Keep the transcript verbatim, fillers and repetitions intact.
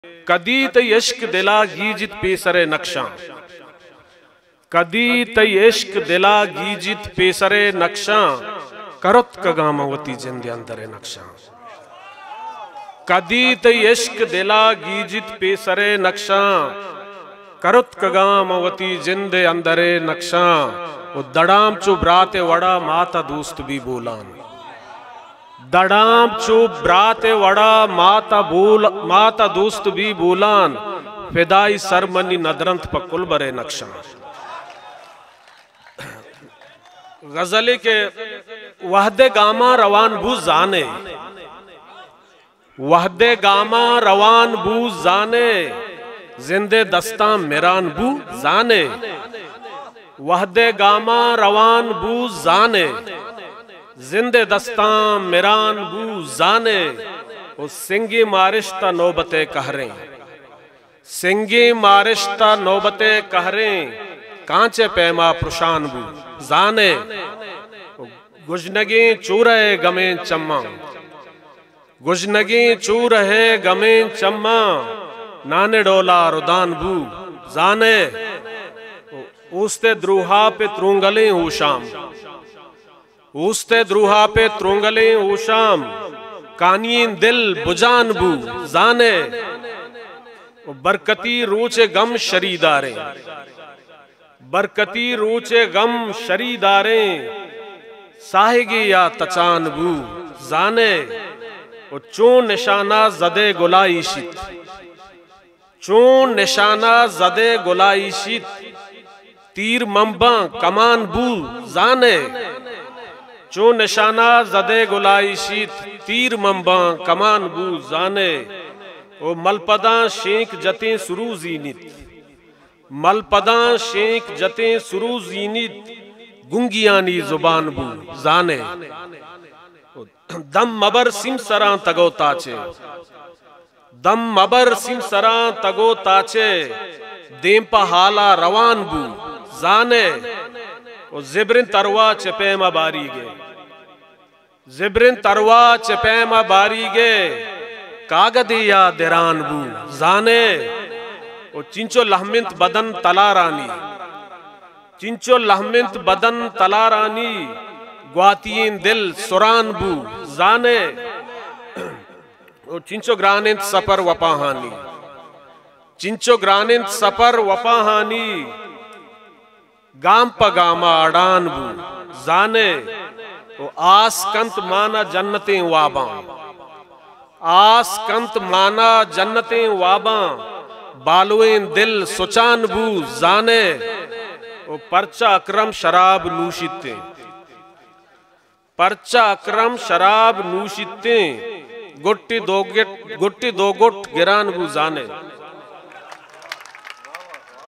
कदी त इश्क दिला गीजित पेसरे नक्शा, कदी त इश्क दिला गीजित पेसरे नक्शा, करत कगामवती जिंदे अंदरे नक्शा। कदी त इश्क दिला गीजित पेसरे नक्शा, करत कगामवती जिंदे अंदरे नक्शा। वो दड़ाम चुब राते वड़ा माता दोस्त भी बोलान, दड़ाम चुप ब्राते वड़ा माता बोल माता दोस्त भी बोलान। फिदाई सरमनी नदरंत पकुल बरे नक्शा। गजली के वहदे गामा रवान बू जाने, वहदे गामा रवान बू जाने, जिंदे दस्ता मिरान बू जाने। वहदे गामा रवान बू जाने, जिंदे दस्तां मिरान बू जाने। वो सिंगी मारिश्ता नौबते कहरे, सिंगी मारिश्ता नौबते कहरे, कांचे पैमा प्रशान बू जाने। गुजनगी चूरहे गमे चम्मा, गुजनगी चूरहे गमे चम्मा, नाने डोला रुदान बू जाने। ऊस्ते द्रुहा पे त्रुंगले ऊशाम, ऊस्ते द्रुहा पे त्रुंगले ऊशाम, कानीन दिल बुजान बू जाने। बरकती रोचे गम शरीदारे, बरकती रोचे गम शरीदारे, साहिगी या तचान बू जाने। चून निशाना जदे गुलाई शीत, चून निशाना जदे गुलाई शीत, तीर मंबा कमान बू जाने। चो निशाना जदे गुलाई शीत, तीर मंबा कमान बू जाने। ओ मलपदा शेख जते सुरू जीनित, मलपदा शेख जते सुरू जीनित, गुंगियानी जुबान बू जाने। दम मबर सिम सरा तगो ताचे, दम मबर सिम सरा तगो ताचे, देंपा हाला रवान बू जाने। ओ जिब्रिन तरवा चपेमा बारी गे, जिब्रिन तरवा चपेमा बारी गे, कागदी या दिरान बू जाने। ओ चिंचो लहमिंत बदन तलारानी, चिंचो लहमिंत बदन तलारानी, ग्वातीन दिल सुरान बू जाने। ओ चिंचो ग्रानिंत सफर वपाहानी, चिंचो ग्रानिंत सफर वपाहानी, गाम पगामा अडान बू जाने। वो आस कंत माना जन्नतें वाबा, आस कंत माना जन्नतें वाबा, बालुएं दिल सुचान बू जाने। वो परचा अक्रम शराब नूशिते, परचा अक्रम शराब नूशिते, गुट्टी दो गुट्टी दो गुट गिरान बू जाने।